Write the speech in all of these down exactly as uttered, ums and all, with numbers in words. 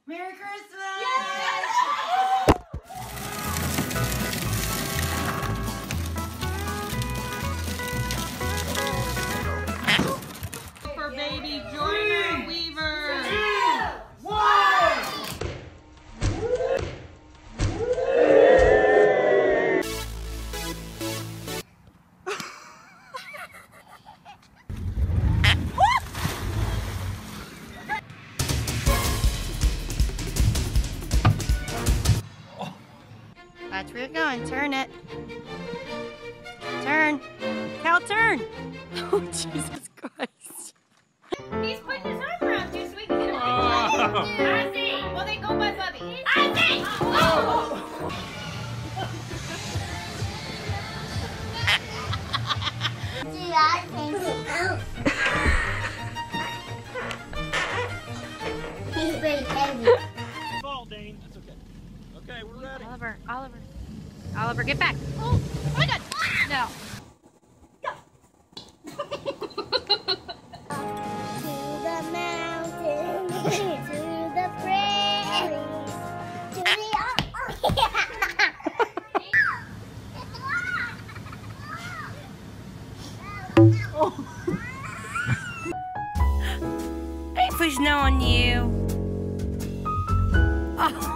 Merry Christmas! For baby Joyner Weaver. Two, one. That's where you're going. Turn it. Turn. Cal, turn. Oh, Jesus Christ. He's putting his arm around you so we can get him. Ozzy! Well, then go by Bubby. Ozzy! Oh! He's very heavy. Fall, Dane. That's okay. Okay, we're ready. Oliver, Oliver. Oliver, get back. Oh, oh my God. No. To the mountains, to the prairies, to the I put snow on you. Oh.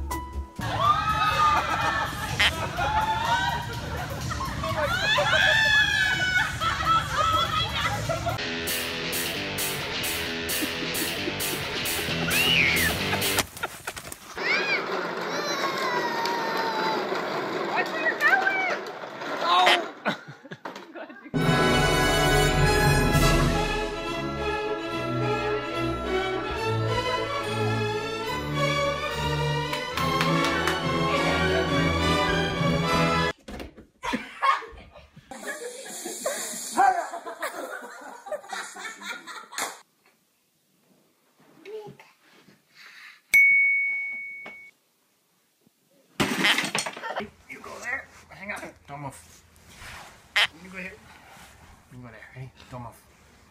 You go there. Hang on. Don't move. You go here. You go there. Ready? Don't move.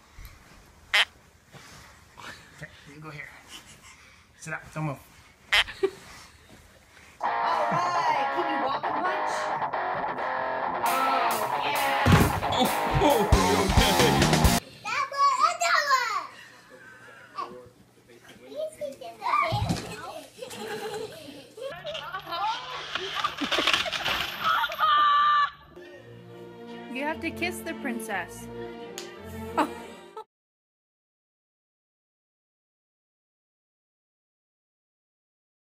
Okay, you go here. Sit up. Don't move. Alright, can you walk a punch? Oh, yeah. Oh, oh, okay. You have to kiss the princess.